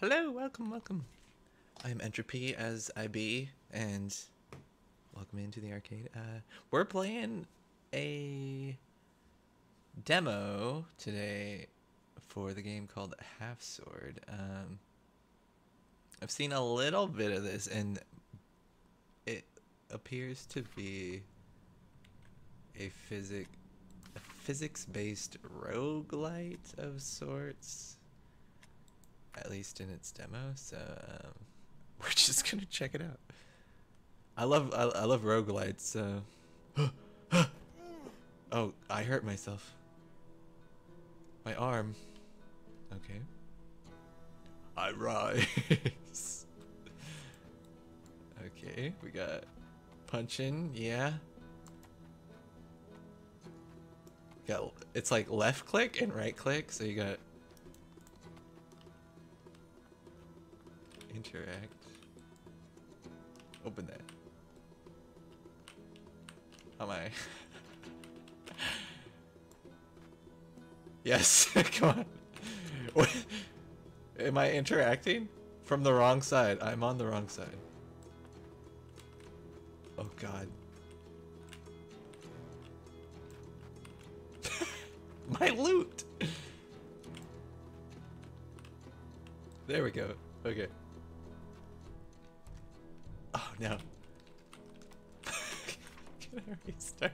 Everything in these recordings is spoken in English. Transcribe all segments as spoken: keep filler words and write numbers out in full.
Hello, welcome, welcome. I'm Entropy as I be, and welcome into the arcade. Uh, we're playing a demo today for the game called Half Sword. Um, I've seen a little bit of this, and it appears to be a physic, a physics-based roguelite of sorts. At least in its demo, so um, we're just gonna check it out. I love I, I love roguelites, so oh, I hurt myself. My arm. Okay. I rise. Okay, we got punching, yeah. Got it's like left click and right click, so you got interact. Open that. How am I? Yes, come on. What? Am I interacting? From the wrong side. I'm on the wrong side. Oh god. My loot! There we go. Okay. Oh no. Can I restart?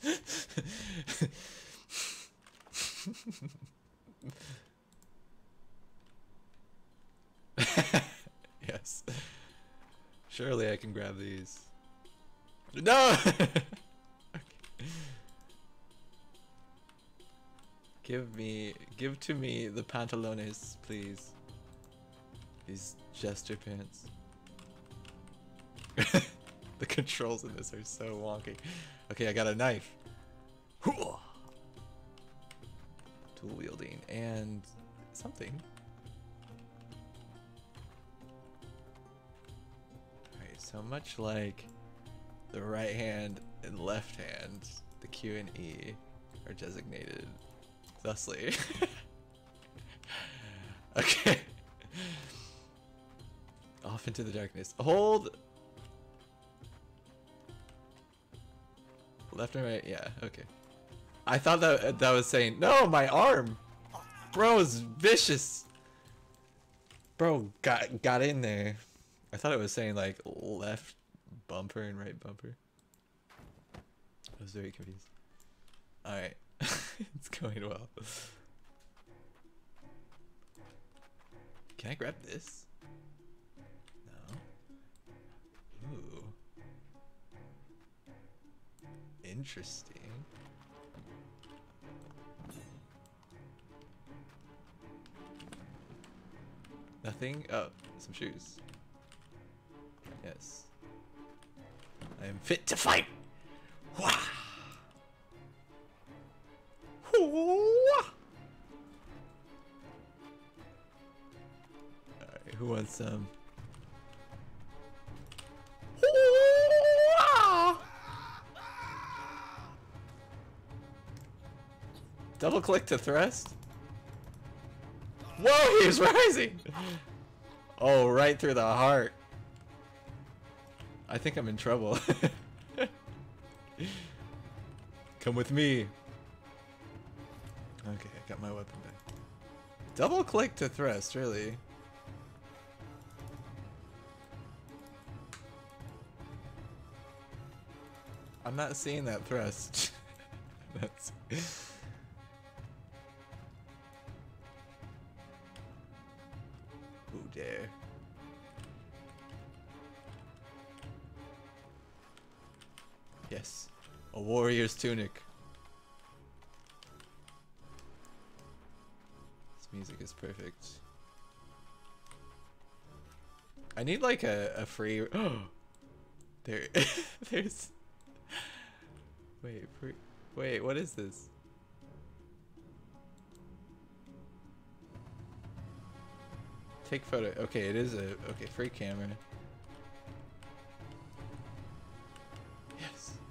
Yes. Surely I can grab these. No! Okay. Give me, give to me the pantalones, please. These jester pants. The controls in this are so wonky. Okay, I got a knife. Tool wielding and something. Alright, so much like the right hand and left hand, the Q and E are designated thusly. Okay. Off into the darkness. Hold! Left and right, yeah, okay. I thought that that was saying, no, my arm! Bro is vicious! Bro got, got in there. I thought it was saying like left bumper and right bumper. I was very confused. Alright. It's going well. Can I grab this? No. Ooh. Interesting. Nothing? Oh, some shoes. Yes. I am fit to fight! Wah! Alright, who wants some? Double click to thrust? Whoa, he's rising! Oh, right through the heart. I think I'm in trouble. Come with me. Okay, I got my weapon back. Double click to thrust, really? I'm not seeing that thrust. That's... Who dare? Yes, a warrior's tunic. This music is perfect. I need like a, a free. Oh, there, there's. Wait, free. Wait, what is this? Take photo. Okay, it is a okay free camera. Yes.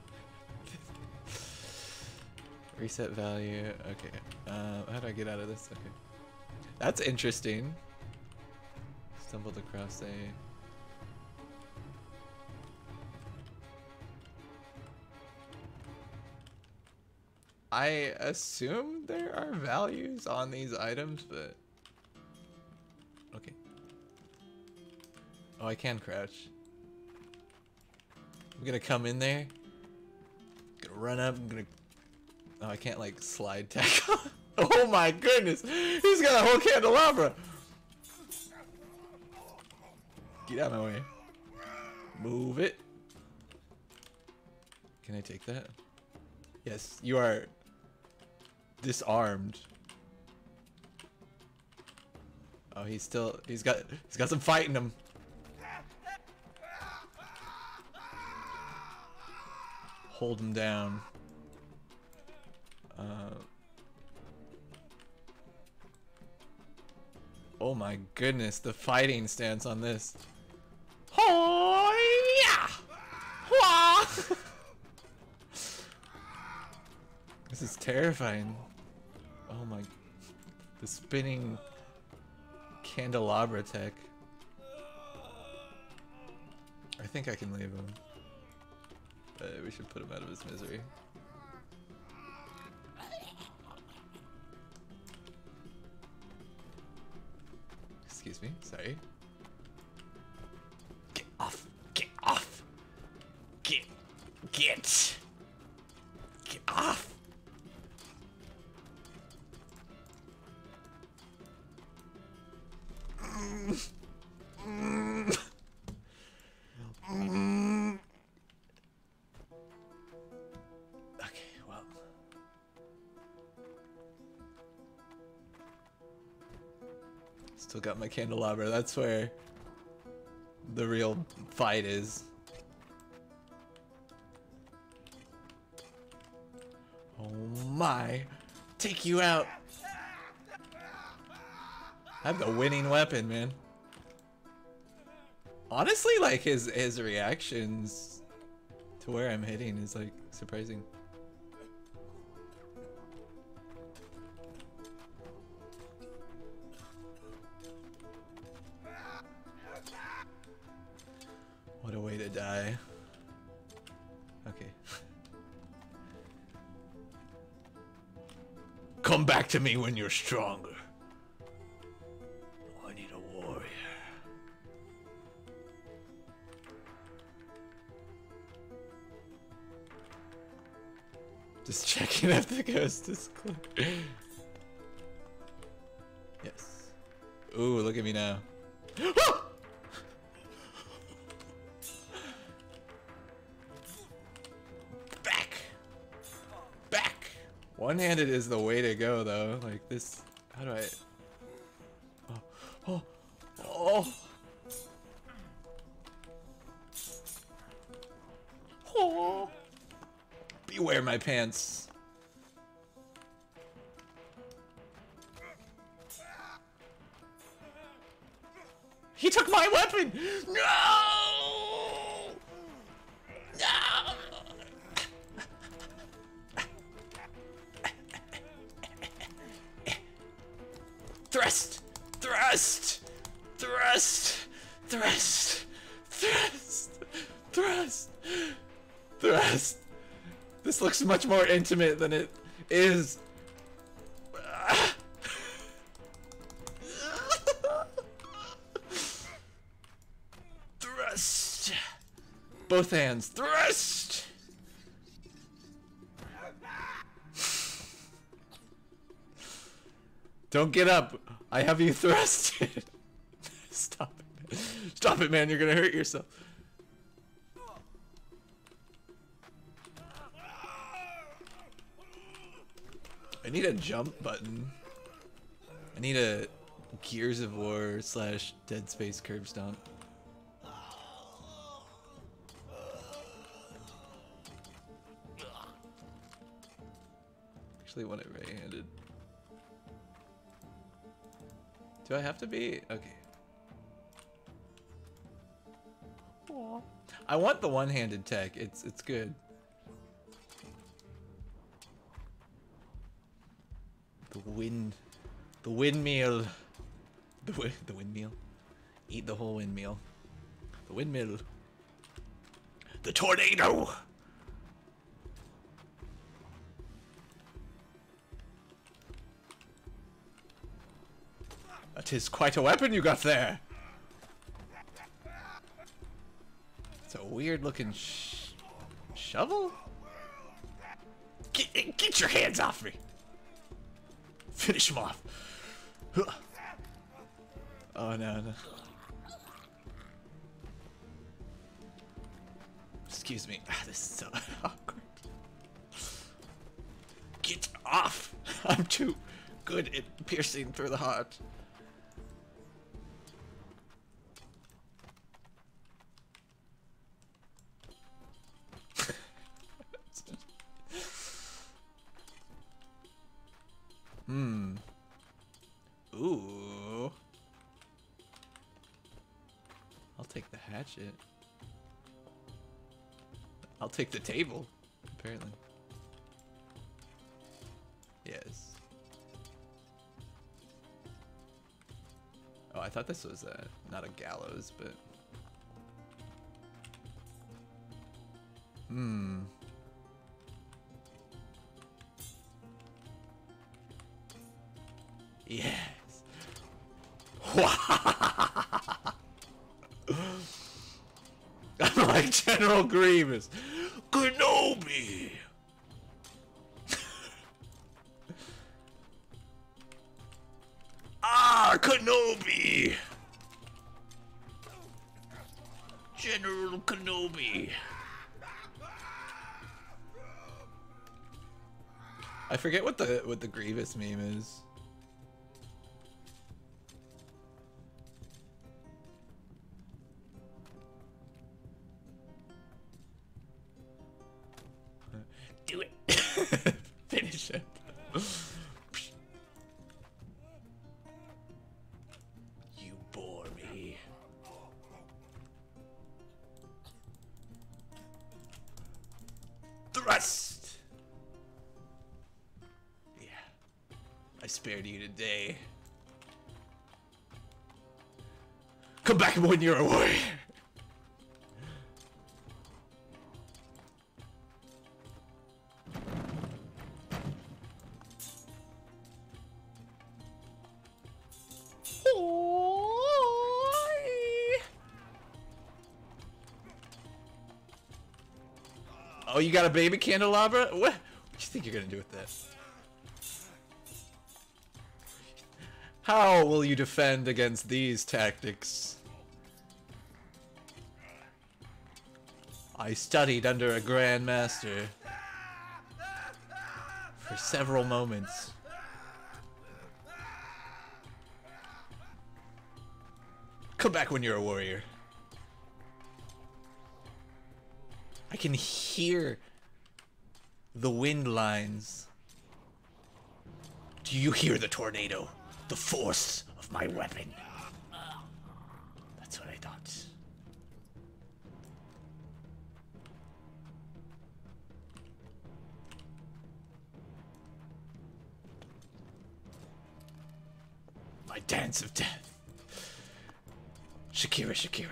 Reset value. Okay. Um, how do I get out of this? Okay. That's interesting. Stumbled across a... I assume there are values on these items, but... Okay. Oh, I can crouch. I'm gonna come in there. Gonna run up, I'm gonna... Oh, I can't, like, slide tackle. Oh my goodness! He's got a whole candelabra! Get out of my way. Move it. Can I take that? Yes, you are disarmed. Oh, he's still, he's got, he's got some fight in him. Hold him down. Uh, oh my goodness, the fighting stance on this. Oh yeah! This is terrifying. Oh my, the spinning candelabra tech. I think I can leave him. But we should put him out of his misery. Excuse me, sorry. Get off! Get off! Get! Get! Get off! Okay, well. Still got my candelabra. That's where the real fight is. Oh my. Take you out. I have the winning weapon, man. Honestly, like his his reactions to where I'm hitting is like surprising. What a way to die. Okay. Come back to me when you're stronger. I need a warrior. Just checking if the ghost is clear. Yes. Ooh, look at me now. Back! Back! One-handed is the way to go, though. Like this. How do I... Oh. Oh. Oh. Beware my pants. He took my weapon! No! No! Thrust! Thrust! Thrust! Thrust! Thrust! Thrust! Thrust! This looks much more intimate than it is. Thrust! Both hands. Thrust! Don't get up. I have you thrusted. Stop it. Stop it, man. You're gonna hurt yourself. I need a jump button. I need a Gears of War slash Dead Space curb stomp. Actually want it right-handed. Do I have to be? Okay. Aww. I want the one-handed tech. It's it's good. The wind, the windmill, the wi the windmill. Eat the whole windmill. The windmill. The tornado! That is quite a weapon you got there. It's a weird looking sh shovel? Get, get your hands off me! Finish him off. Oh no, no. Excuse me. Ah, this is so awkward. Get off! I'm too good at piercing through the heart. Hmm. Ooh. I'll take the hatchet. I'll take the table, apparently. Yes. Oh, I thought this was uh, not a gallows, but... Hmm. Yes. I'm like General Grievous. Kenobi. Ah, Kenobi. General Kenobi. I forget what the what the Grievous meme is. Do it. Finish it. You bore me. Thrust. Yeah. I spared you today. Come back when you're a warrior. Oh, you got a baby candelabra? What? What do you think you're gonna do with this? How will you defend against these tactics? I studied under a Grand Master for several moments. Come back when you're a warrior. I can hear the wind lines. Do you hear the tornado? The force of my weapon. That's what I thought. My dance of death. Shakira, Shakira.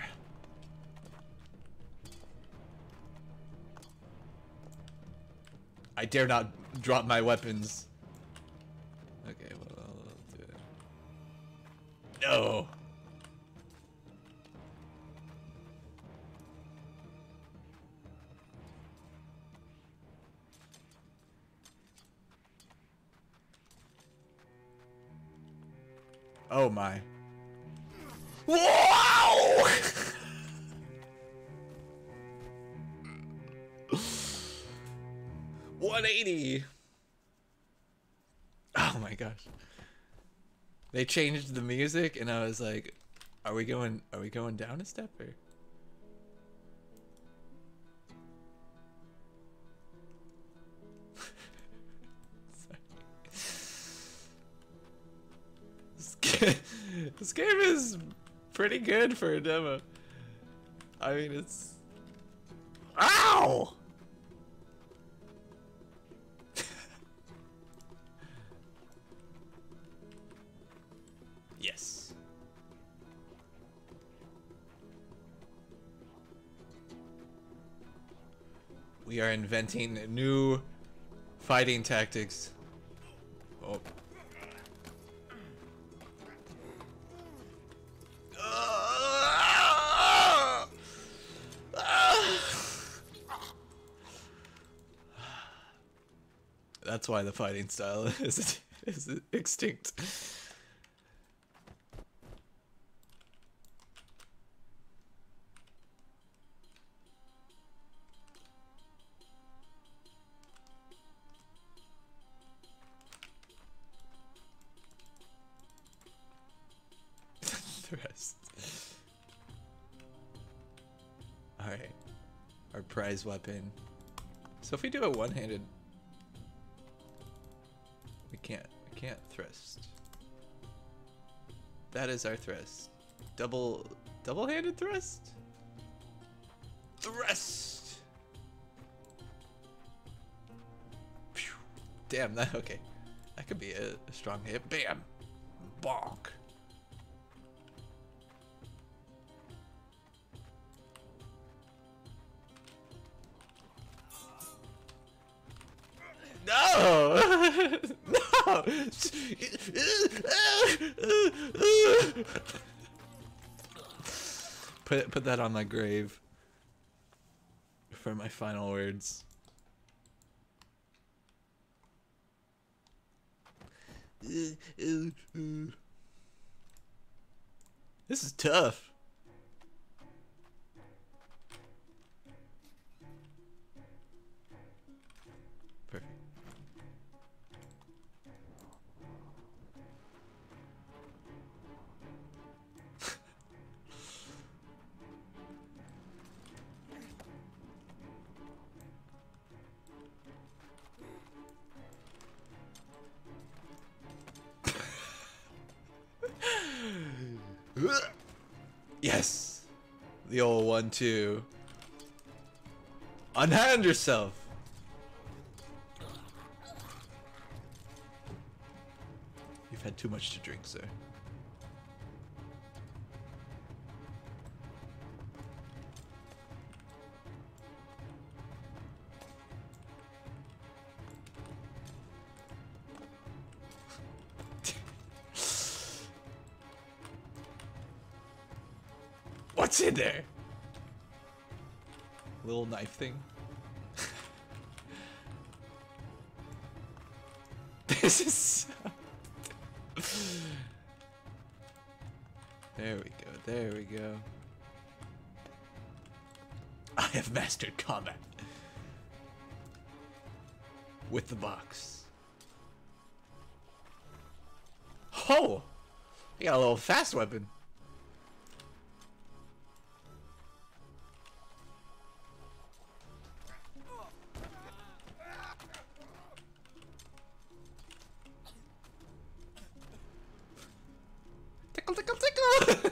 I dare not drop my weapons. Okay, well, I'll do it. No! Oh my. Wow! one eighty. Oh my gosh. They changed the music and I was like, are we going are we going down a step or? this, game, this game is pretty good for a demo. I mean, it's... Ow! Yes. We are inventing new fighting tactics. Oh. That's why the fighting style is, is extinct. Rest. Alright. Our prize weapon. So if we do a one-handed, we can't we can't thrust. That is our thrust. Double double-handed thrust? Thrust. Phew. Damn, that okay. That could be a, a strong hit. Bam! Bonk. No! No! Put put that on my grave for my final words. This is tough. Perfect. Yes! The old one, two. Unhand yourself! You've had too much to drink, sir. What's in there? Little knife thing. This is so... There we go, there we go. I have mastered combat with the box. Oh! You got a little fast weapon. Tickle, tickle, tickle!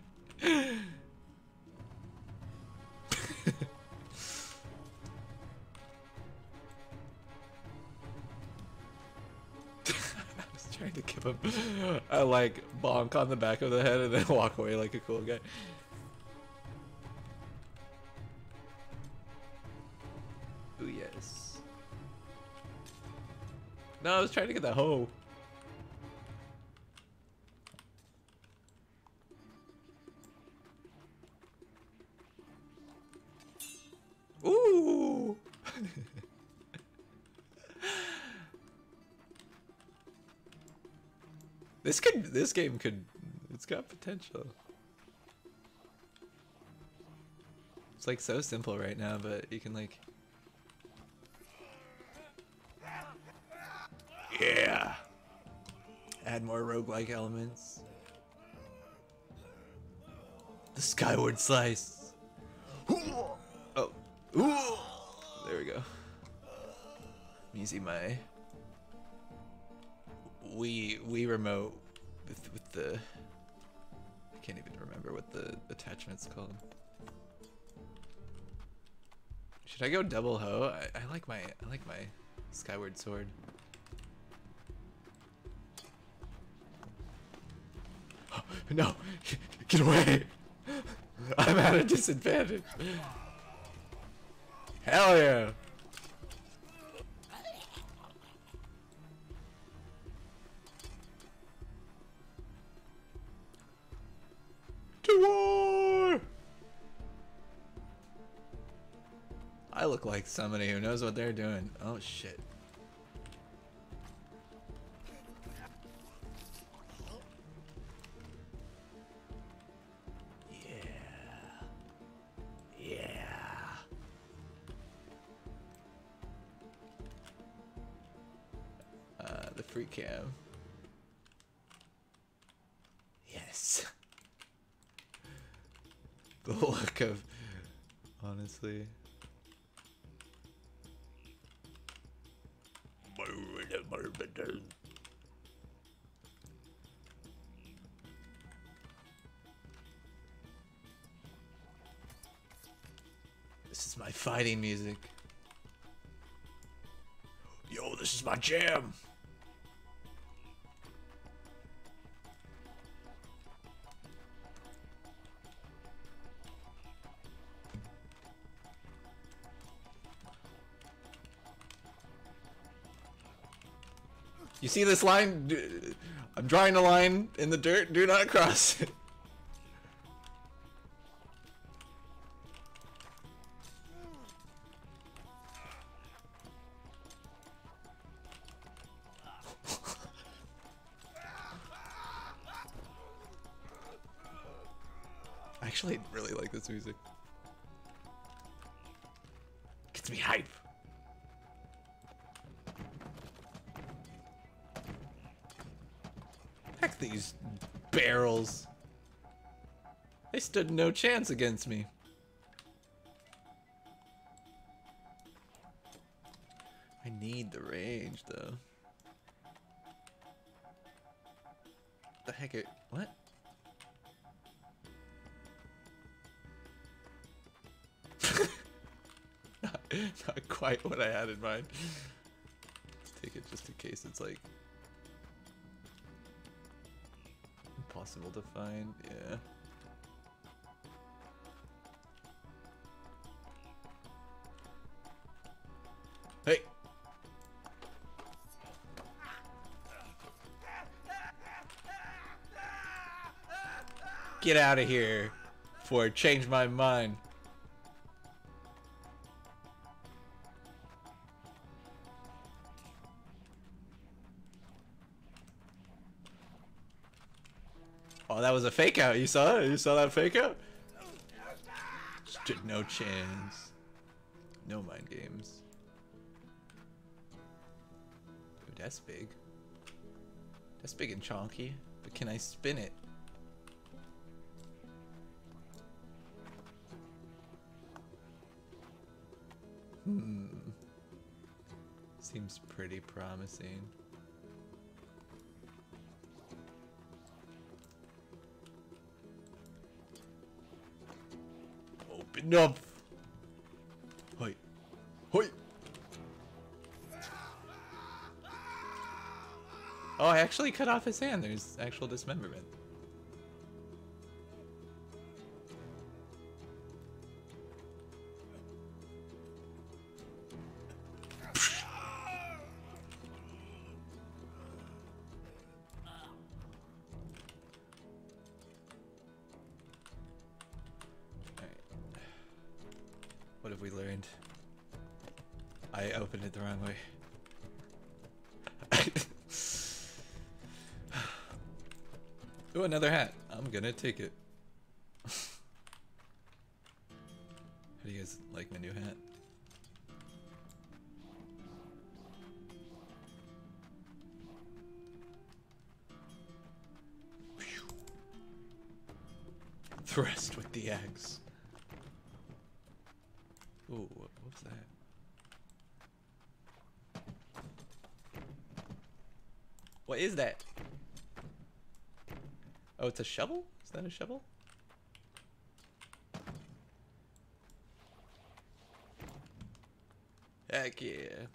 I was trying to give him a like bonk on the back of the head and then walk away like a cool guy. Ooh, yes. No, I was trying to get that hoe. Ooh! This could, this game could, it's got potential. It's like so simple right now, but you can like, yeah, add more roguelike elements. The Skyward Slice. Oh, ooh, there we go. I'm using my Wii Wii remote with with the, I can't even remember what the attachment's called. Should I go double hoe? I, I like my I like my Skyward Sword. No, get away! I'm at a disadvantage. Hell yeah! I look like somebody who knows what they're doing. Oh shit. Free cam. Yes. The look of, honestly. This is my fighting music. Yo, this is my jam. You see this line? I'm drawing a line in the dirt. Do not cross it. I actually really like this music. Gets me hype. Heck, these barrels. They stood no chance against me. I need the range, though. The heck are... What? not, not quite what I had in mind. Let's take it just in case it's like... impossible to find, yeah. Hey! Get out of here before I change my mind. Oh, that was a fake out. You saw it? You saw that fake out? Stood no chance. No mind games. Dude, that's big. That's big and chonky. But can I spin it? Hmm. Seems pretty promising. Open up! Hoi. Hoi! Oh, I actually cut off his hand. There's actual dismemberment. What have we learned? I opened it the wrong way. Ooh, another hat. I'm gonna take it. How do you guys like my new hat? Thrust with the axe. Ooh, what was that? What is that? Oh, it's a shovel? Is that a shovel? Heck yeah. It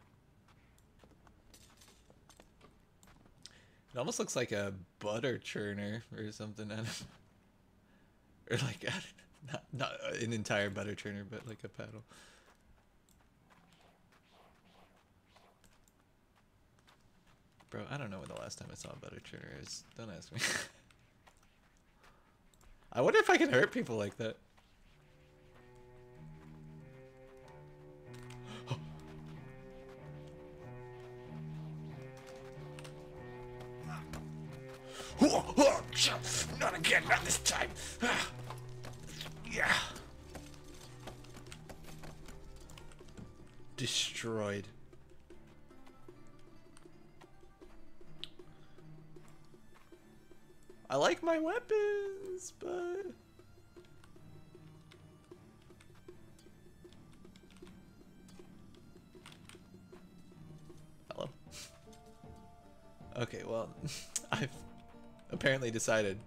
almost looks like a butter churner or something. I don't know. Or like, I don't know, not, not an entire butter churner, but like a paddle. Bro, I don't know when the last time I saw a butter churner is. Don't ask me. I wonder if I can hurt people like that. again, not this time. Yeah. Destroyed. I like my weapons, but... Hello. Okay, well, I've apparently decided.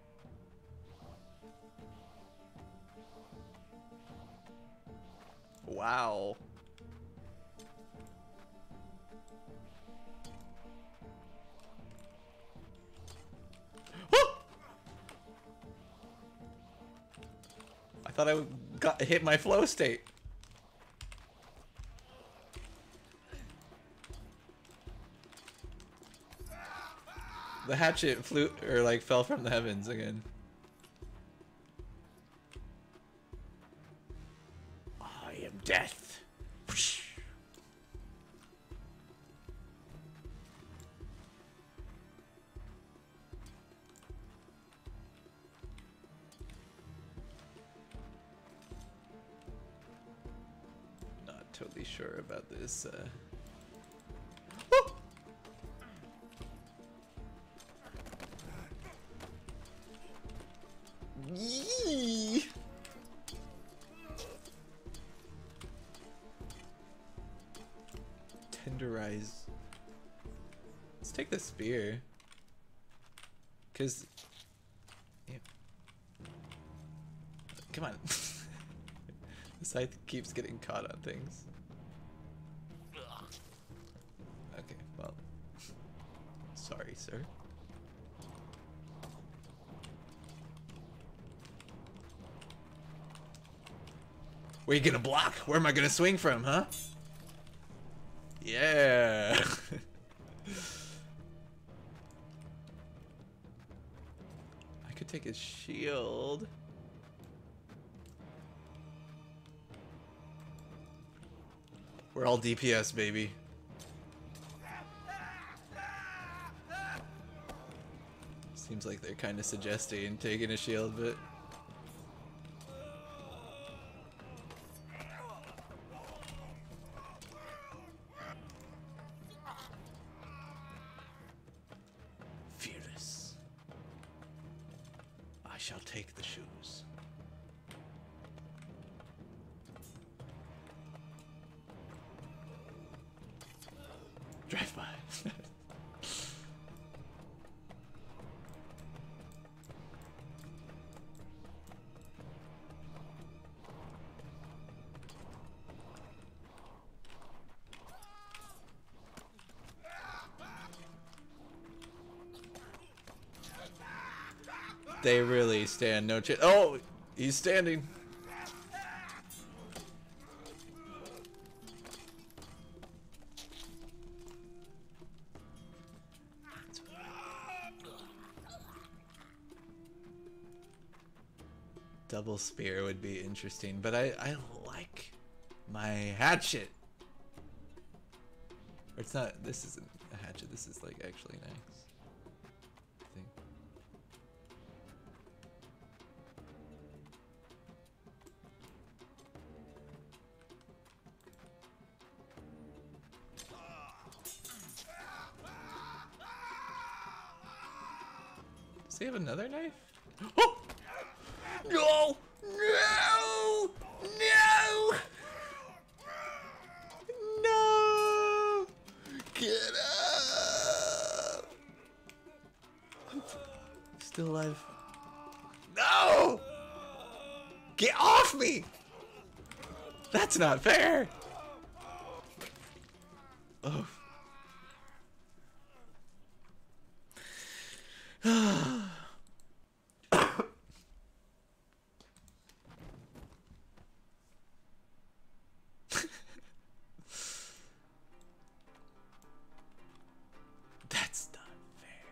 Wow. I thought I got hit my flow state. The hatchet flew or like fell from the heavens again. I am death. Not totally sure about this. Uh... Yee! Tenderize. Let's take the spear. Cause yeah. Come on. The scythe keeps getting caught on things. Okay, well. Sorry, sir. Where you gonna block? Where am I gonna swing from, huh? Yeah. I could take his shield. We're all D P S, baby. Seems like they're kind of suggesting taking a shield, but... Fearless. I shall take the shoes. Drive by. They really stand no chance. Oh, he's standing. Double spear would be interesting, but I, I like my hatchet. Or it's not, this isn't a hatchet, this is like actually an axe. I think. Does he have another knife? Oh! No! No! No! No! Get up! Still alive. No! Get off me! That's not fair! Oh. That's not fair.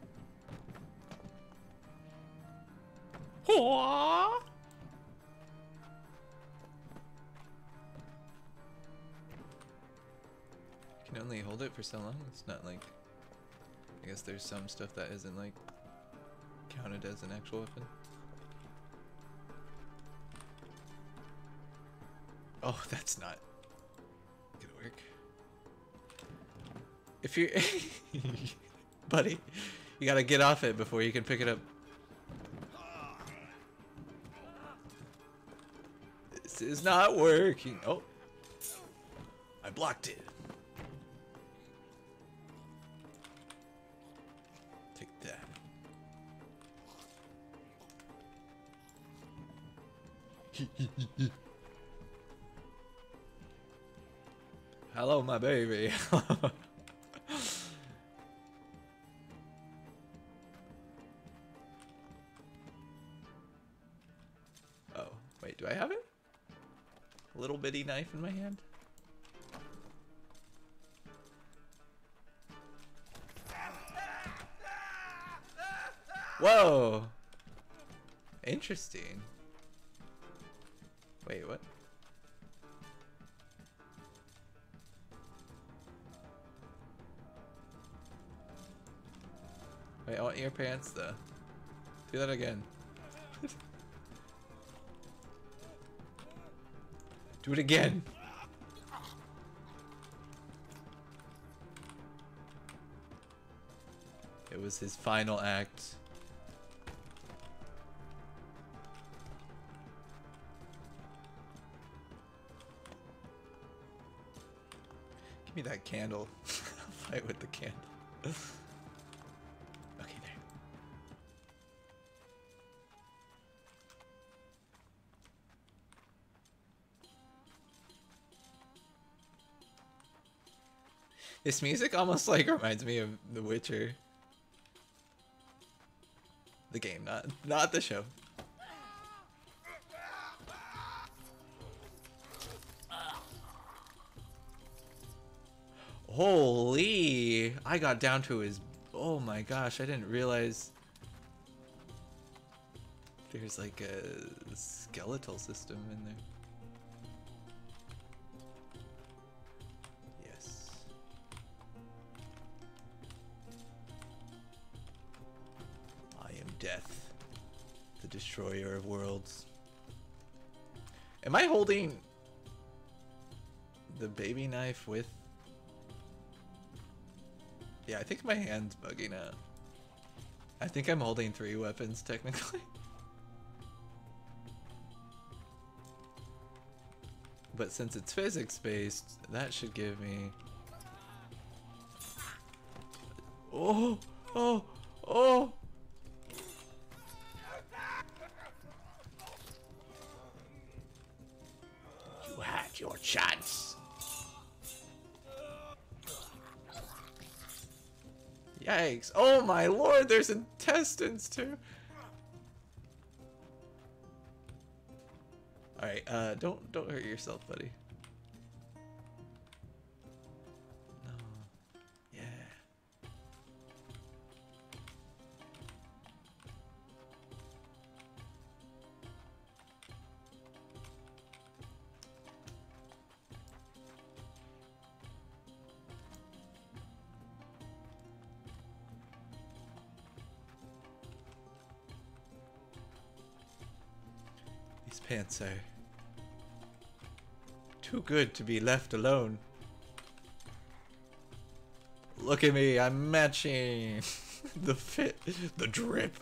Aww. can only hold it for so long. It's not like, I guess there's some stuff that isn't like counted as an actual weapon. Oh, that's not gonna work. If you're, buddy, you gotta get off it before you can pick it up. This is not working. Oh, I blocked it. Take that. Hello, my baby. Oh, wait, do I have it? A little bitty knife in my hand? Whoa! Interesting. Wait, what? Wait, I want your pants though. Do that again. Do it again. It was his final act. Give me that candle. I'll fight with the candle. Okay, there. This music almost like reminds me of The Witcher. The game, not not the show. Holy! I got down to his... Oh my gosh, I didn't realize there's like a skeletal system in there. Yes. I am Death, the destroyer of worlds. Am I holding the baby knife with... Yeah, I think my hand's bugging out. I think I'm holding three weapons, technically. But since it's physics-based, that should give me... Oh! Oh! Oh! You had your chance. Yikes. Oh my lord, there's intestines too. Alright, uh, don't, don't hurt yourself, buddy. No. Yeah. These pants are too good to be left alone. Look at me, I'm matching the fit, the drip.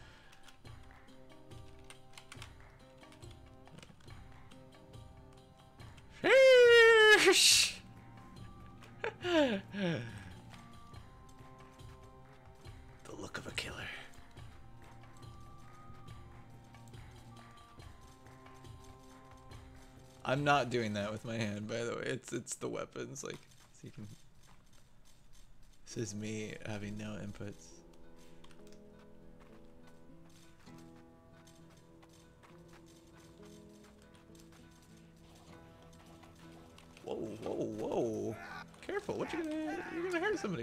Sheesh. The look of a killer. I'm not doing that with my hand, by the way. It's it's the weapons, like, so you can. This is me having no inputs. Whoa, whoa, whoa! Careful! What you gonna? You're gonna hurt somebody.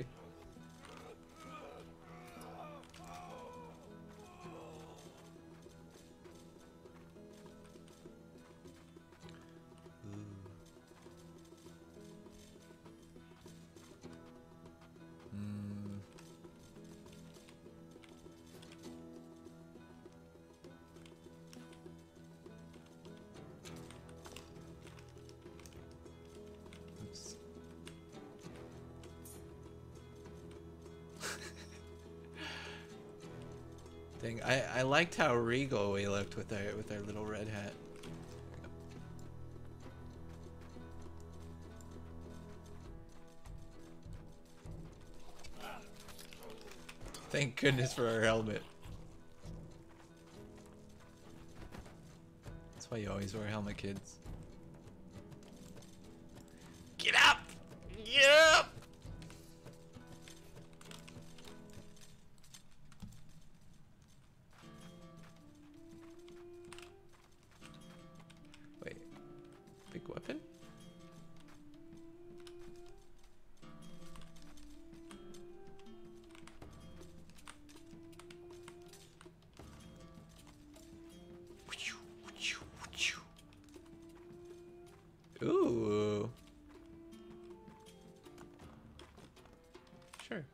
thing. I I liked how regal we looked with our with our little red hat. Thank goodness for our helmet. That's why you always wear a helmet, kids. Get up! Get up! Wait. Big weapon? Ooh. Sure.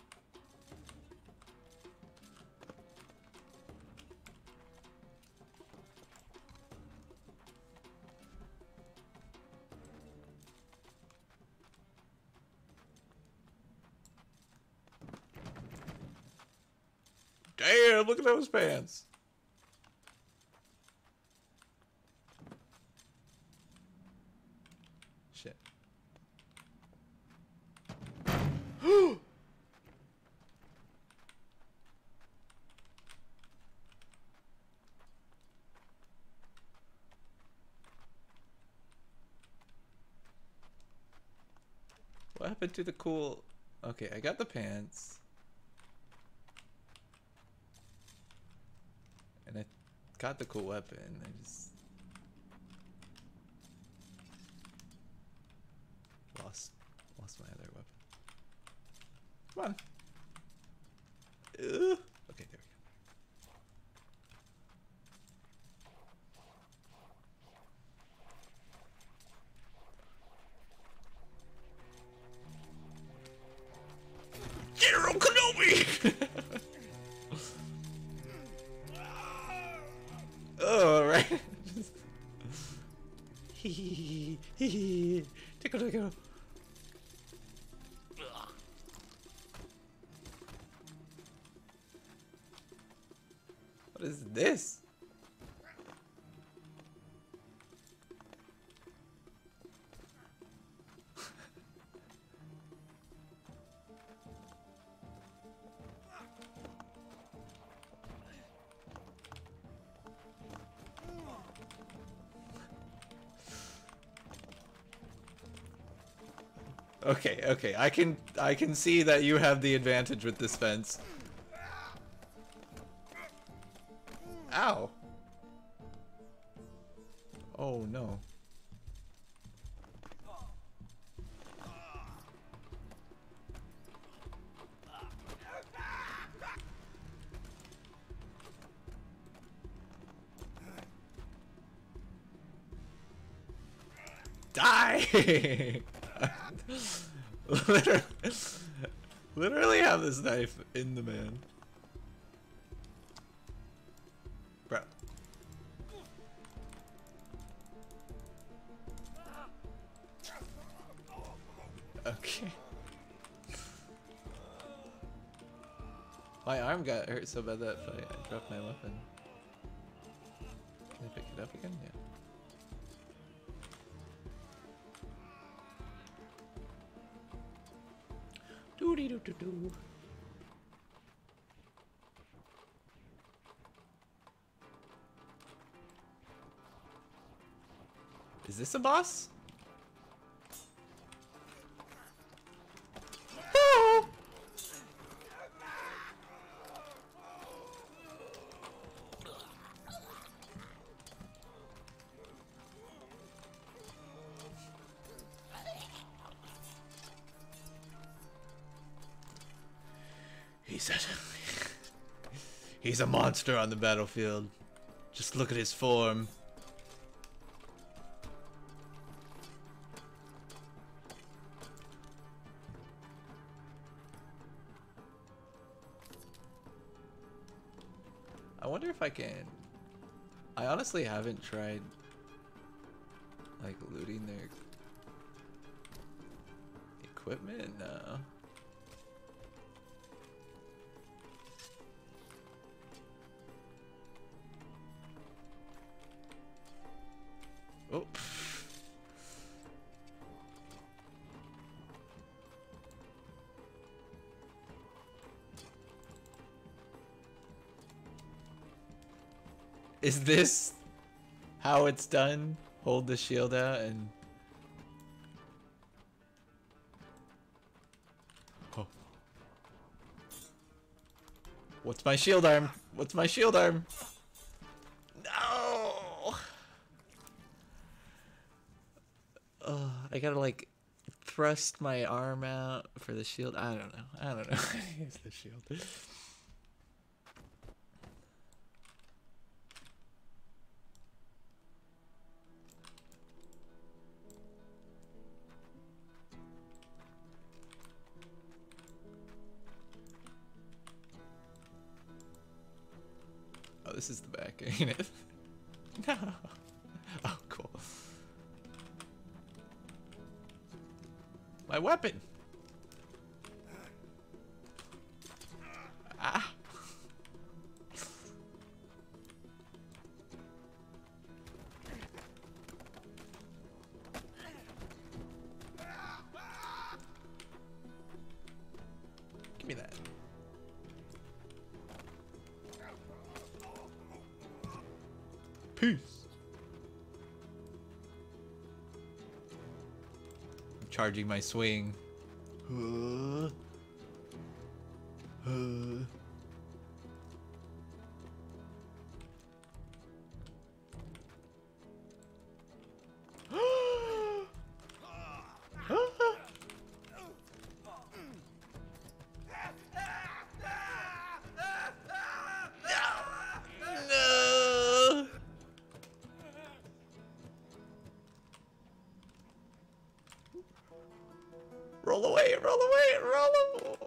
Damn, look at those pants. Shit. What happened to the cool... Okay, I got the pants. And I got the cool weapon. I just... Lost... Lost my other weapon. Come on. Ugh. Okay, there we go. General Kenobi! Oh, right. Hee hee hee. Tickle, tickle. What is this? Okay, okay, I can I can see that you have the advantage with this fence. Ow. Oh no. Die! literally, literally have this knife in the man. Bro. Okay. My arm got hurt so bad that I, I dropped my weapon. Can I pick it up again? Yeah. Doody doo doo doo. Is this a boss? Oh! He's a, he's a monster on the battlefield. Just look at his form. I wonder if I can... I honestly haven't tried like looting their equipment. No. Is this how it's done? Hold the shield out and... Oh. What's my shield arm? What's my shield arm? No! Oh, I gotta like thrust my arm out for the shield. I don't know. I don't know. Use the shield. Oh, this is the back, ain't it? No. Oh, cool. My weapon. Ah. Give me that. Peace. I'm charging my swing. Uh, uh. No. Roll away, roll away, roll away.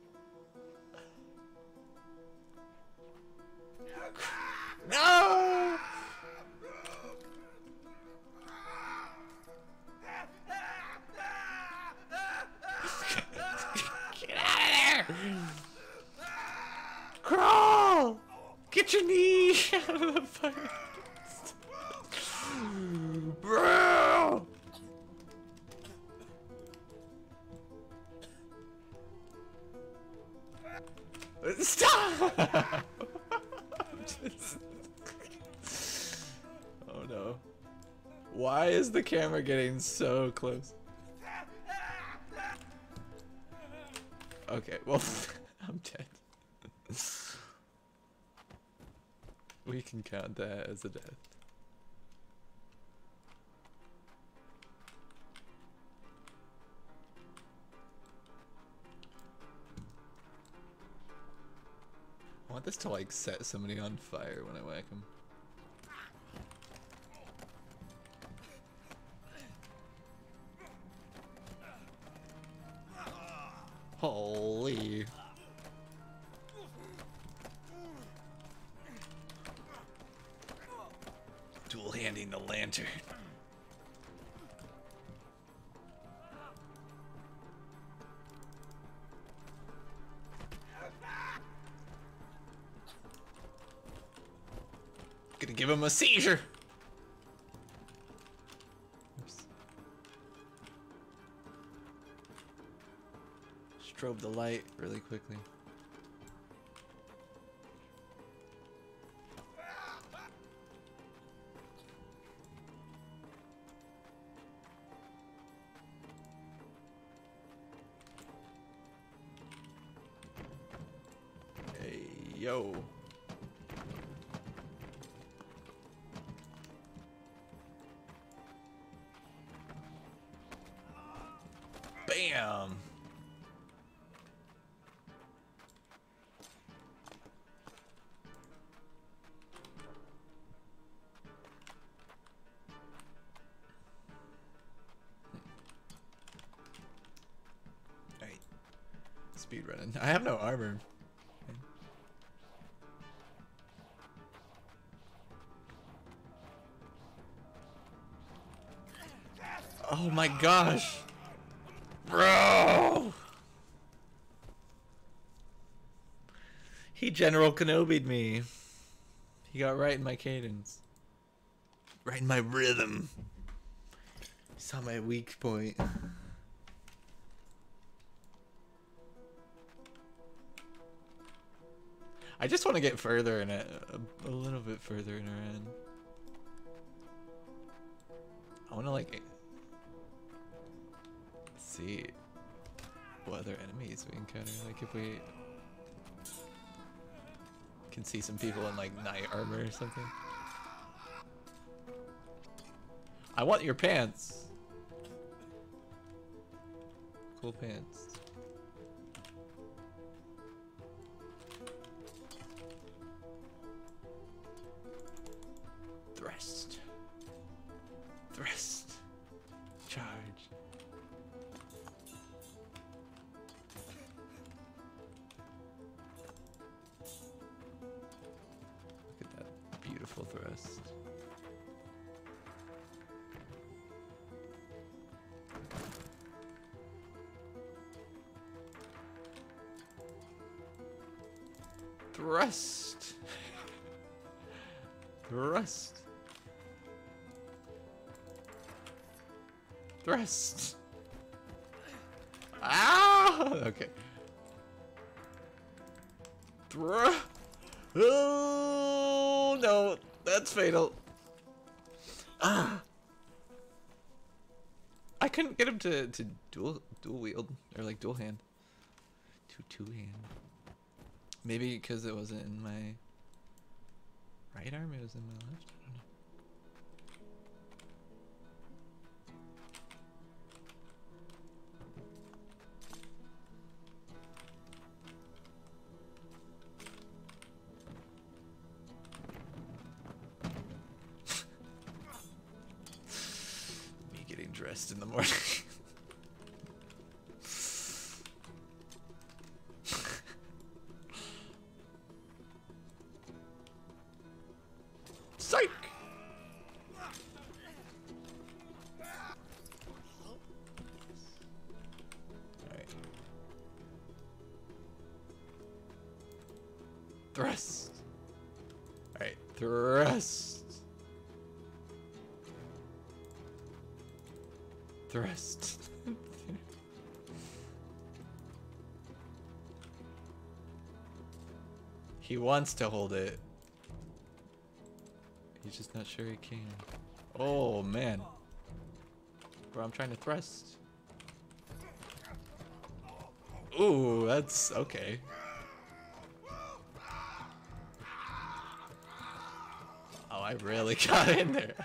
No! Get out of there! Crawl! Get your knee out of the fire. Bro! Stop! Just... Oh no. Why is the camera getting so close? Okay, well, I'm dead. We can count that as a death. I want this to like set somebody on fire when I whack them. Holy. Dual handing the lantern. Gonna give him a seizure. Oops. Strobe the light really quickly. Hey, yo. Bam! Alright. Speed running. I have no armor. Oh my gosh! Bro! He General Kenobi'd me. He got right in my cadence. Right in my rhythm. He saw my weak point. I just want to get further in it, a, a little bit further in our end. I want to like see what other enemies we encounter. Like if we can see some people in like knight armor or something. I want your pants. Cool pants. Thrust. Thrust. Charge. Look at that beautiful thrust. Thrust. Thrust. Thrust. Ah! Okay. Thrust. Oh no, that's fatal. Ah! I couldn't get him to to dual dual wield or like dual hand. Two two hand. Maybe because it wasn't in my right arm, it was in my left. I don't know. Me getting dressed in the morning. Psych! Alright. Thrust. Alright, thrust. Thrust. He wants to hold it. He's just not sure he can. Oh man. Bro, I'm trying to thrust. Ooh, that's okay. Oh, I really got in there.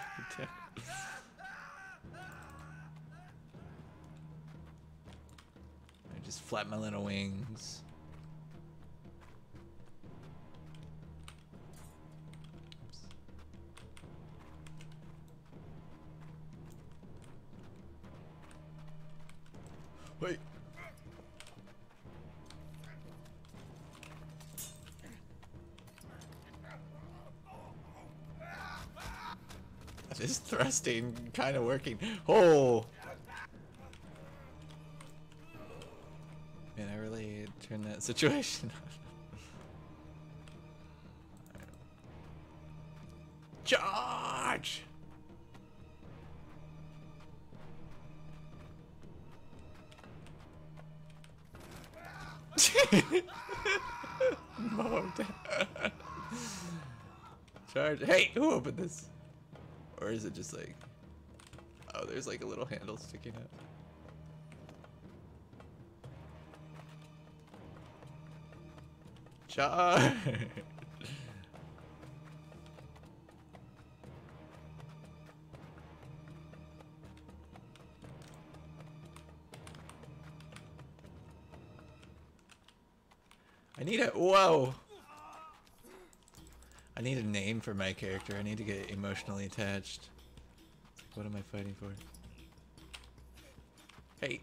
I just flap my little wings. Wait. This thrusting kind of working. Oh. Man, I really turned that situation on. Charge! Mowed. Charge. Hey, who opened this? Or is it just like... Oh, there's like a little handle sticking out. Charge! I need a whoa. I need a name for my character. I need to get emotionally attached. What am I fighting for? Hey.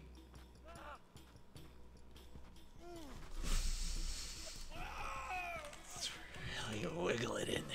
Let's really wiggle it in there.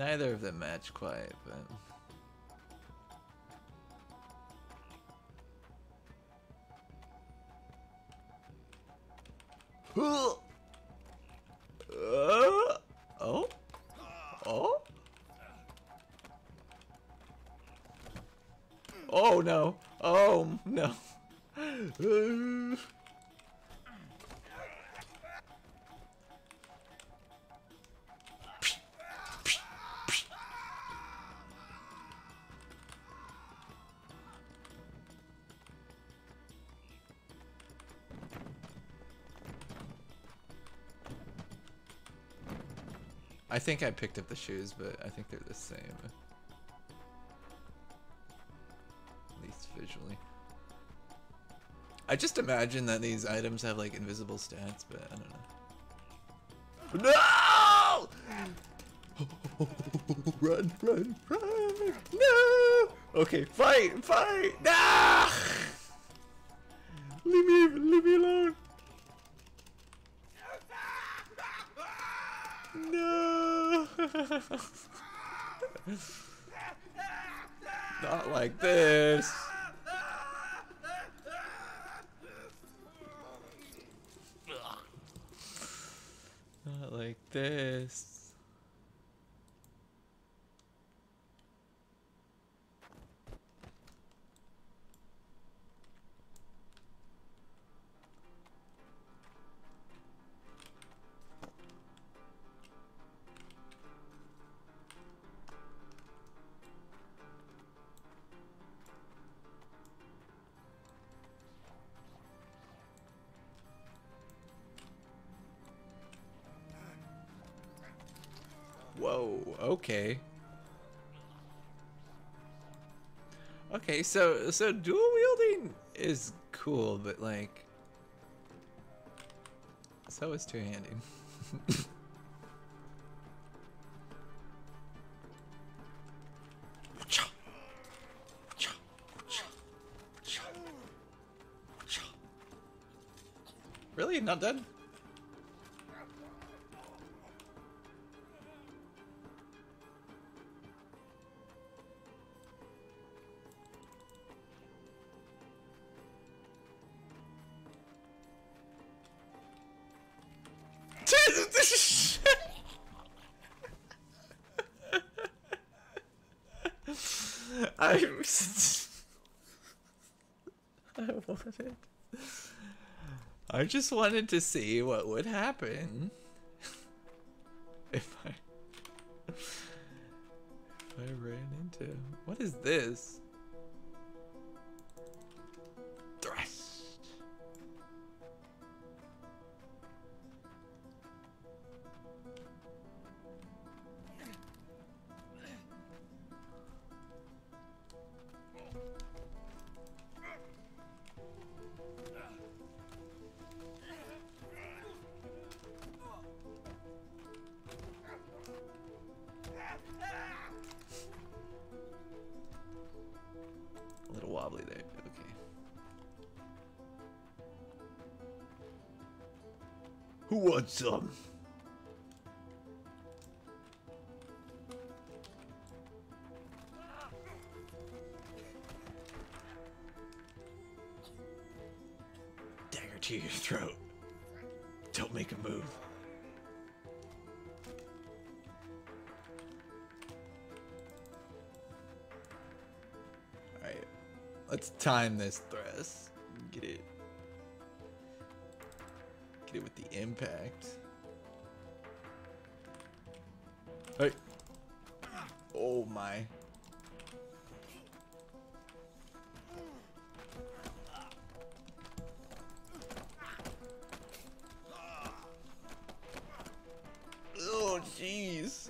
Neither of them match quite, but... Uh, oh? Oh? Oh no. Oh no. Uh. I think I picked up the shoes, but I think they're the same. At least visually. I just imagine that these items have like invisible stats, but I don't know. No! Run, run, run! No! Okay, fight, fight! No! Leave me, leave me alone. No! Not like this. Not like this. Whoa, okay. Okay, so so dual wielding is cool, but like so is two-handing. Really? Not done? I I wanted I just wanted to see what would happen if I if I ran into what is this? Thrust. A little wobbly there. Okay. Who wants some? Dagger to your throat. Don't make a move. Alright. Let's time this thrust. Get it. Get it with the impact. Hey. Oh my. Oh jeez.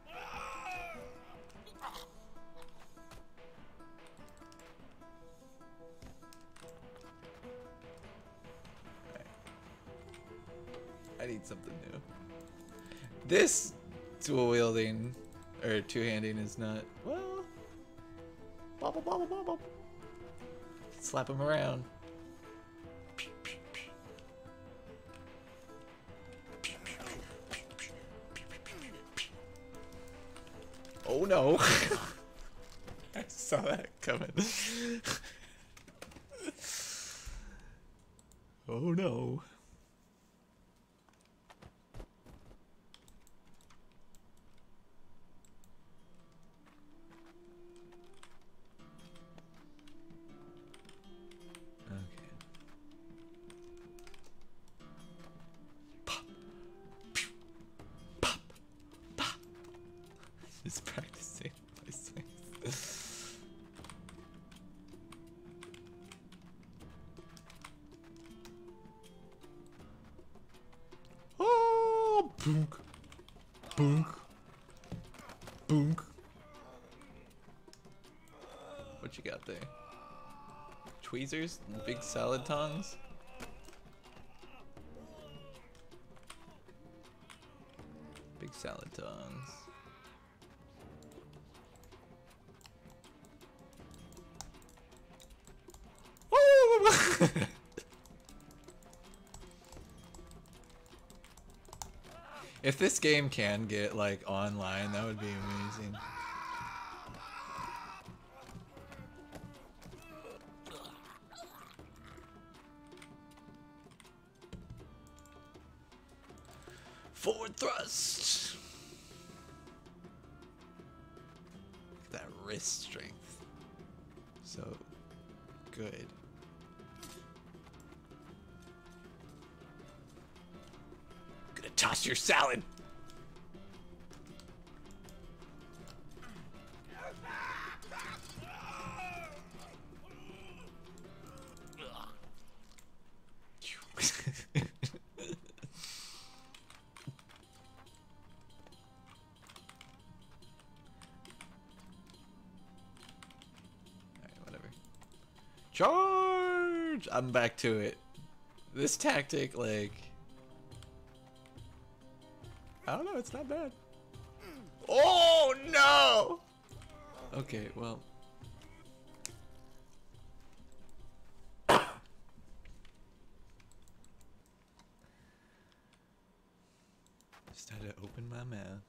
I need something new. This dual wielding or two handing is not well. Bobble bobble bobble. Slap him around. Oh no. I saw that coming. Oh no. Okay. Pop. Pew. Pop. Pop. Just practicing my swings. Oh, boonk. Boonk. Boonk. What you got there? Tweezers? Big salad tongs? Big salad tongs. If this game can get like online, that would be amazing. Forward thrust. Look at that wrist strength. So good. Gonna toss your salad. Charge! I'm back to it. This tactic, like... I don't know, it's not bad. Oh, no! Okay, well... Just had to open my mouth.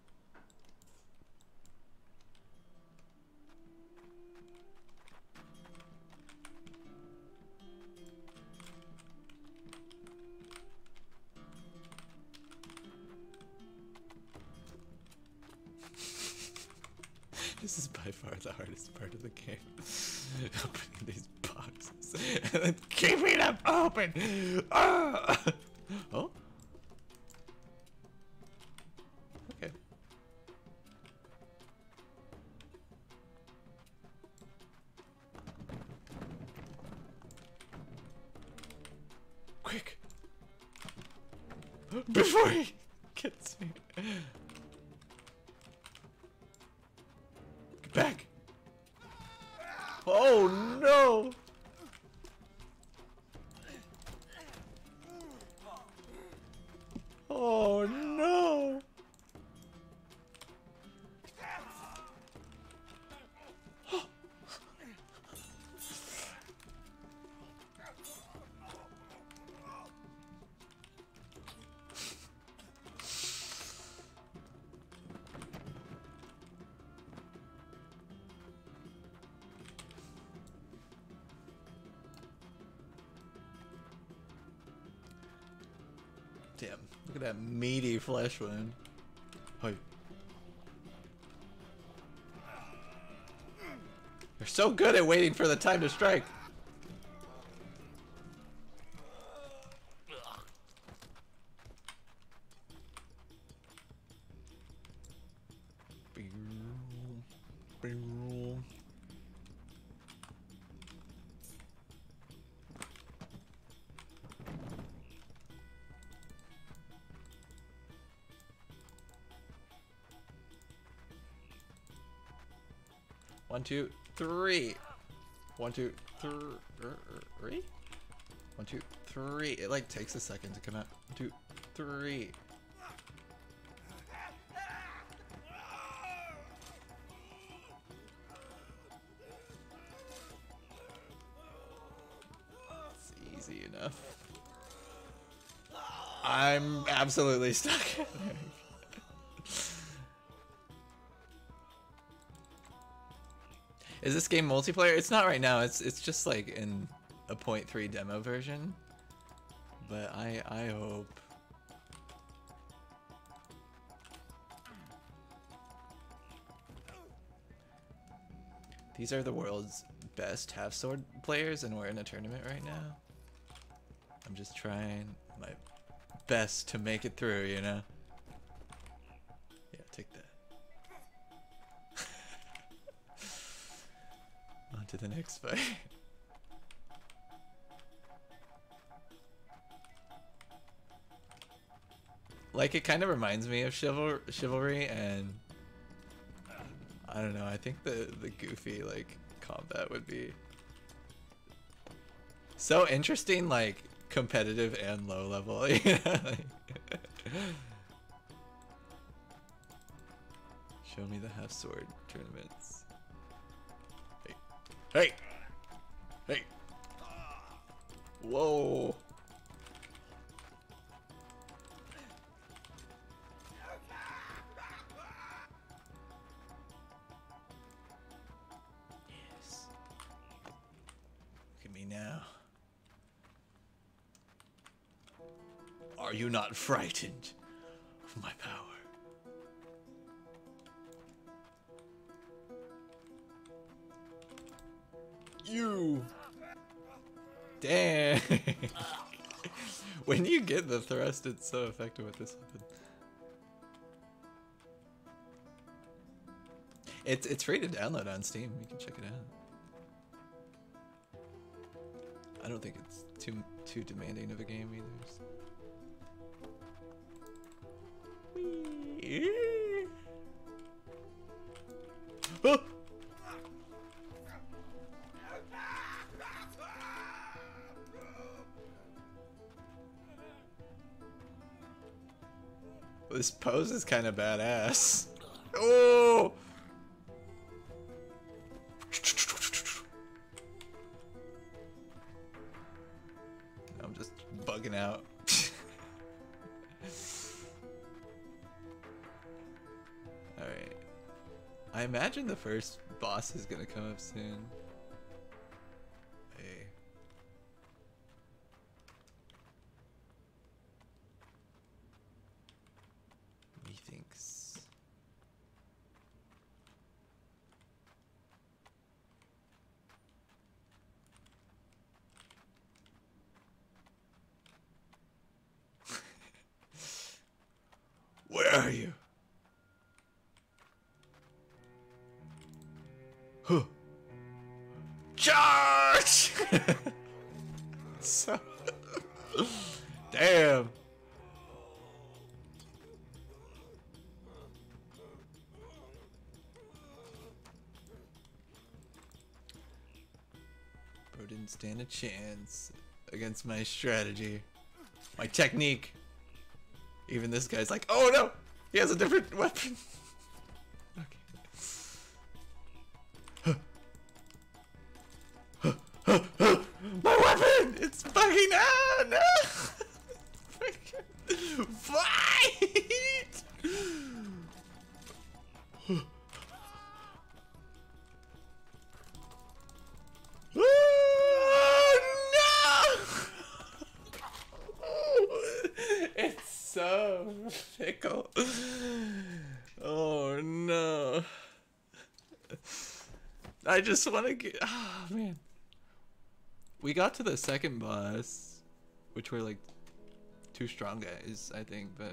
This is by far the hardest part of the game. Opening these boxes and then keeping them open. Ah! Oh? Okay. Quick! Before he gets me. Back! Oh no! Oh no! Damn, look at that meaty flesh wound. Hi. They're so good at waiting for the time to strike. One, two, three. One, two, three. One, two, three. It like takes a second to come out. One, two, three. It's easy enough. I'm absolutely stuck. Is this game multiplayer? It's not right now. It's it's just like in a point three demo version. But I I hope. These are the world's best half sword players, and we're in a tournament right now. I'm just trying my best to make it through, you know? Yeah, take that. On to the next fight. Like, it kind of reminds me of chival chivalry, and I don't know, I think the, the goofy, like, combat would be so interesting, like, competitive and low level, you know? Like, show me the half sword tournaments. Hey. Hey! Hey! Whoa! Yes. Look at me now. Are you not frightened of my power? You! Dang! When you get the thrust, it's so effective with this weapon. It's it's free to download on Steam. You can check it out. I don't think it's too too demanding of a game either. So. Oh! This pose is kind of badass. Oh! I'm just bugging out. Alright. I imagine the first boss is gonna come up soon. Hey. Methinks. Where are you? Huh. Charge! So damn. Bro didn't stand a chance against my strategy, my technique. Even this guy's like, oh no, he has a different weapon. My weapon! It's fucking out! No! Fight! Oh, no! It's so fickle. Oh no. I just want to get. Oh man. We got to the second boss, which were like two strong guys, I think, but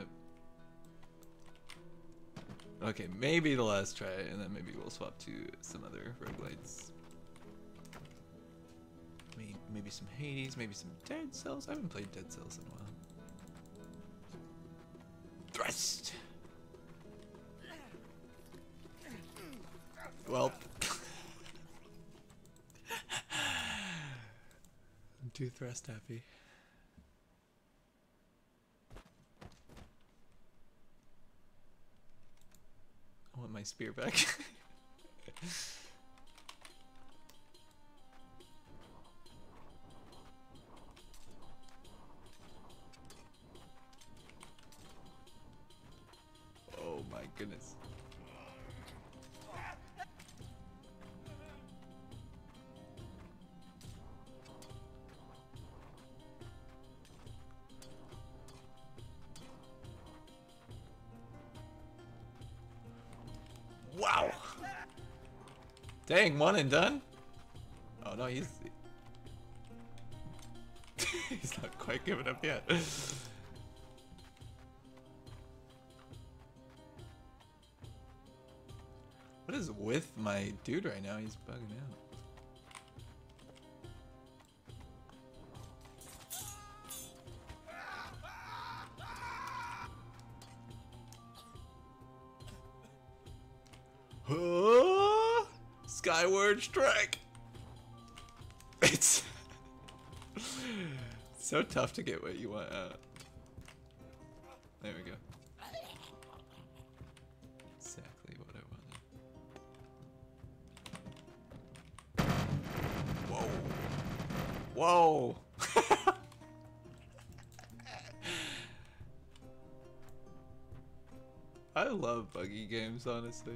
okay, maybe the last try, and then maybe we'll swap to some other roguelites. Maybe, maybe some Hades, maybe some Dead Cells. I haven't played Dead Cells in a while. Thrust! Well. I'm too thrust happy. I want my spear back. Oh my goodness. Wow. Dang, one and done? Oh no, he's... he's not quite giving up yet. What is with my dude right now? He's bugging out. Oh, Skyward Strike. It's so tough to get what you want out. There we go. Exactly what I wanted. Whoa. Whoa. I love buggy games, honestly.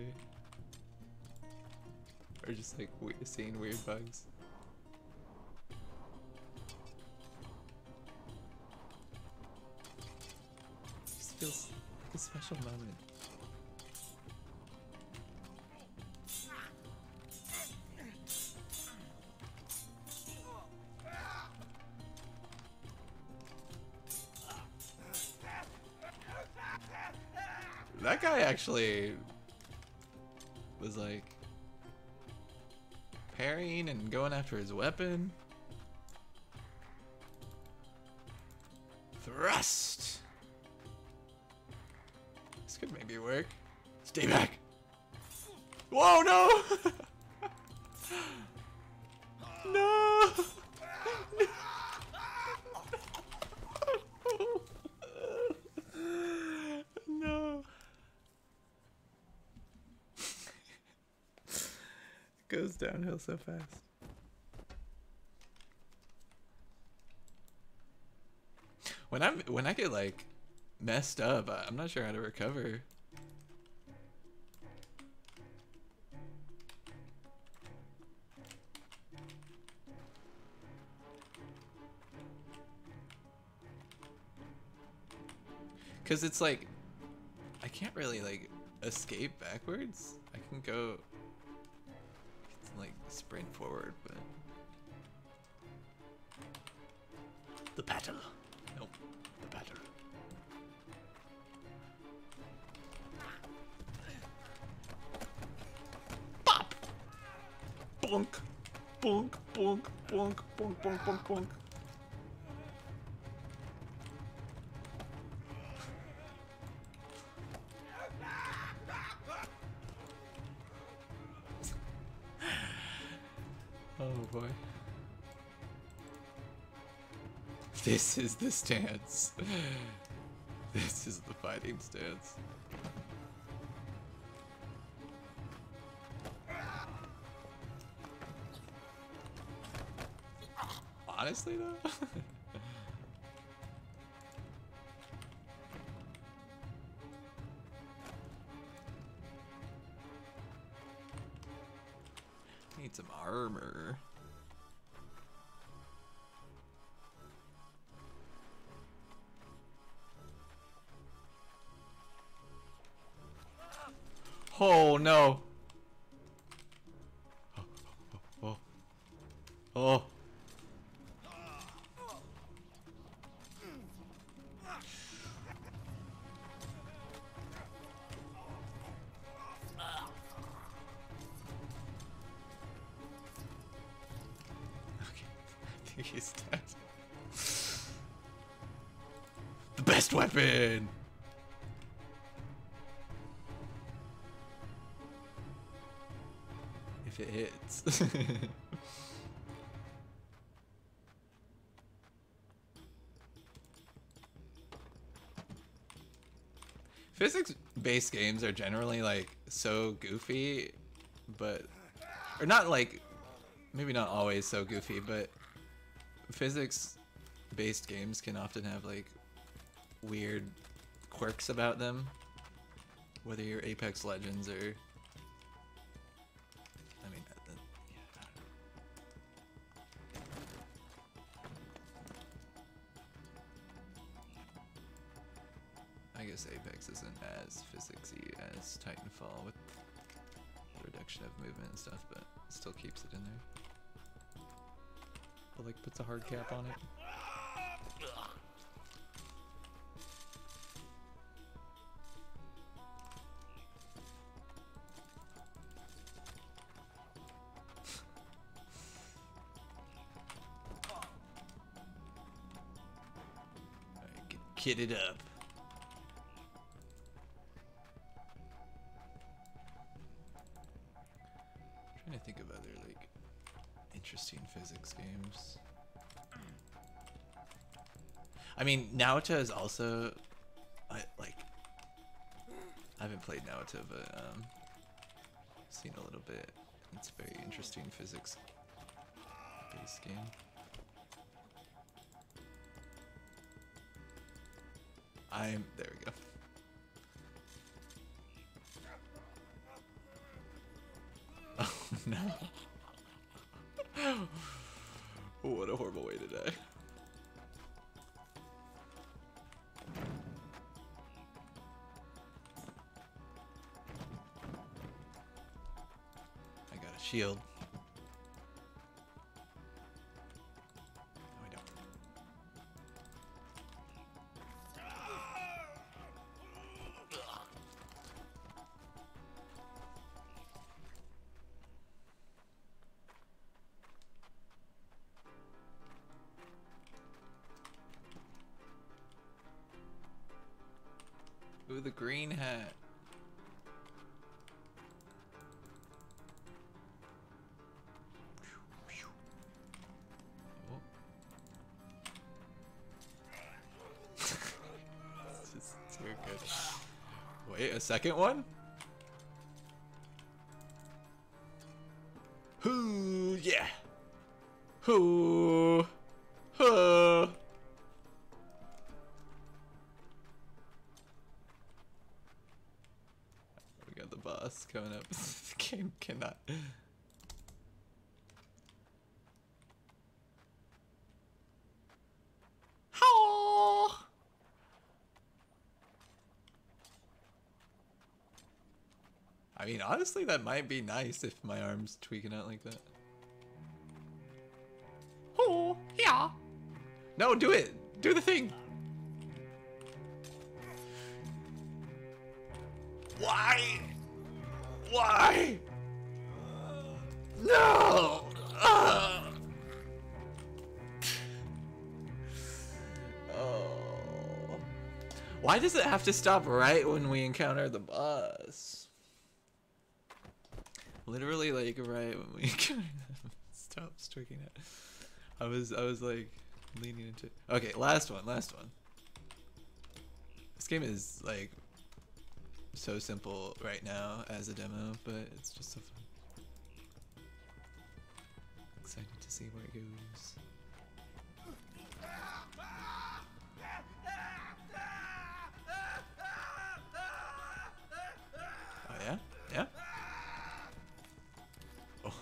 Or just like we seeing weird bugs. It just feels like a special moment. That guy actually was like parrying and going after his weapon. Thrust. This could maybe work. Stay back. Whoa, no. No. No. Goes downhill so fast. When I'm when I get like messed up, I'm not sure how to recover. Cause it's like I can't really like escape backwards. I can go like sprint forward, but the battle. Nope, the battle. Pop. Bonk, bonk, bonk, bonk, bonk, bonk, bonk, bonk. Oh boy. This is the stance. This is the fighting stance. Honestly though? Need some armor. Oh no. Oh, oh, oh, oh. Okay, I think he's dead. The best weapon. If it hits. Physics-based games are generally like so goofy, but or not like maybe not always so goofy, but physics-based games can often have like weird quirks about them. Whether you're Apex Legends or I guess Apex isn't as physicsy as Titanfall with reduction of movement and stuff, but it still keeps it in there. But like puts a hard cap on it. Alright, get kitted up. Trying to think of other like interesting physics games. I mean, Naota is also, I like. I haven't played Naota, but um, seen a little bit. It's a very interesting physics-based game. I'm there. We go. Oh no! What a horrible way to die. I got a shield. No, I don't. Ooh, the green hat. Oh. It's just too good. Wait, a second one? Hoo, yeah. Hoo. Hoo. We got the boss coming up. This game cannot. How? I mean, honestly, that might be nice if my arm's tweaking out like that. Oh, yeah. No, do it. Do the thing. Why? Why? No! Ah! Oh. Why does it have to stop right when we encounter the boss? Literally, like, right when we encounter them. Stop streaking it. I was, I was like, leaning into it. Okay, last one, last one. This game is, like, so simple right now as a demo, but it's just so fun. Excited to see where it goes. Oh yeah? Yeah? Oh.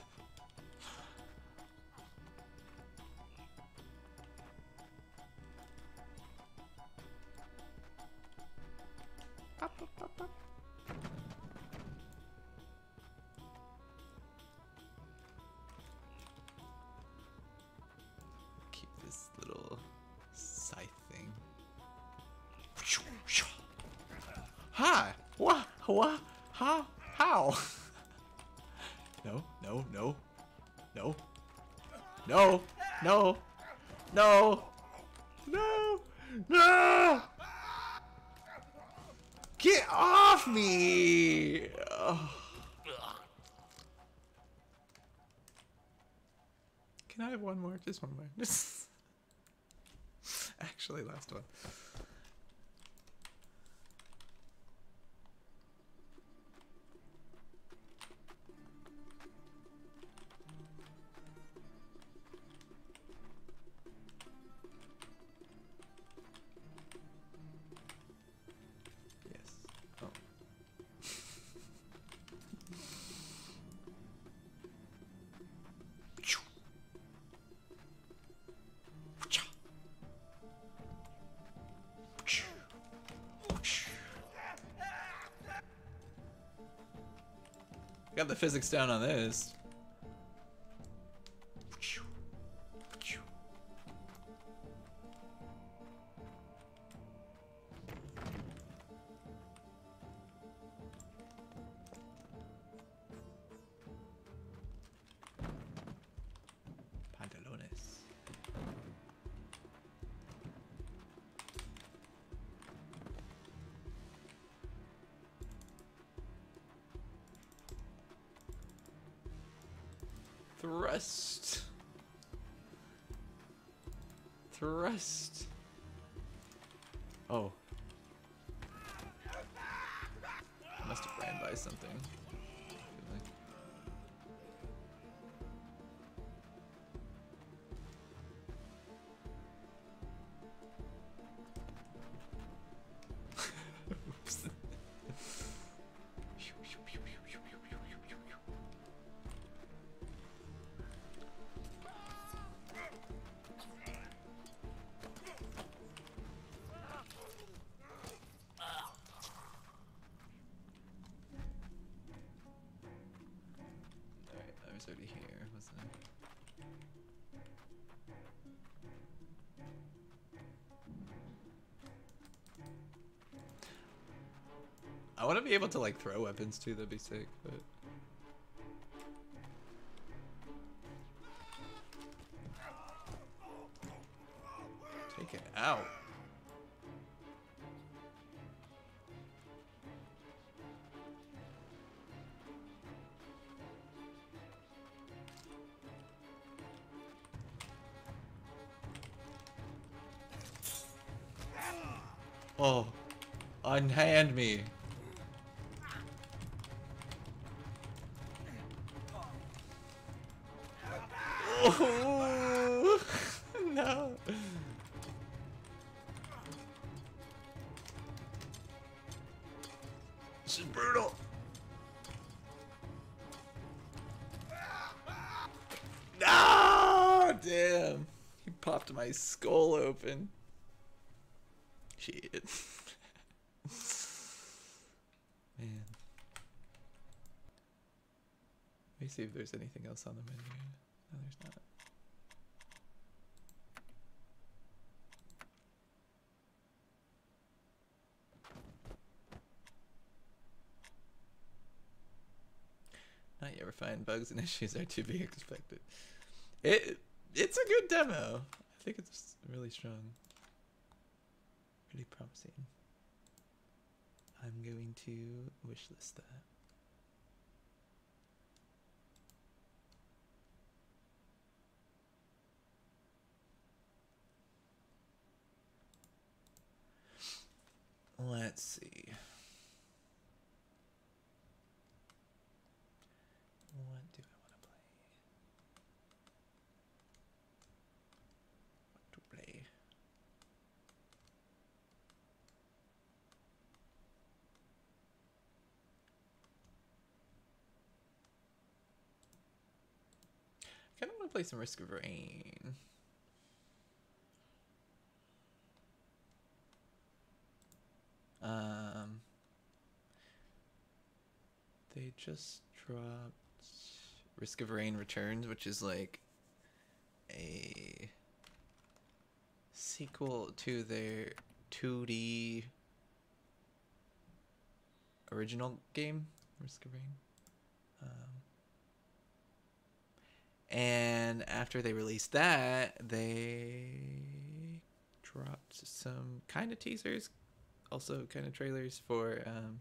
Up, up, up, up. Keep this little scythe thing. Hi! What? What? How? How? No, no, no. No. No! No! No! No! No! Get off me! Ugh. Can I have one more? Just one more. Just actually, last one. Yes. Oh. got the physics down on this. Pantalones. Thrust. Thrust. Oh. Must have ran by something. I feel like. Oops. Alright, I was already here, wasn't I? I want to be able to like throw weapons too, that'd be sick, but take it out. Oh, unhand me. Oh, no. This is brutal. Ah, damn. He popped my skull open. Shit. Man. Let me see if there's anything else on the menu. No, there's not. Not yet refined. Bugs and issues are to be expected. It it's a good demo. I think it's really strong. Really promising. I'm going to wishlist that. Let's see. What do I want to play? What to play? I kind of want to play some Risk of Rain. Um, they just dropped Risk of Rain Returns, which is like a sequel to their two D original game, Risk of Rain. Um, and after they released that, they dropped some kind of teasers, also kind of trailers for um,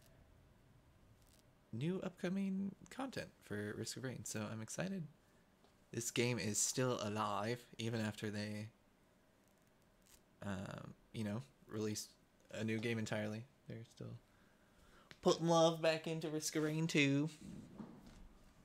new upcoming content for Risk of Rain. So I'm excited. This game is still alive even after they, um, you know, released a new game entirely. They're still putting love back into Risk of Rain two.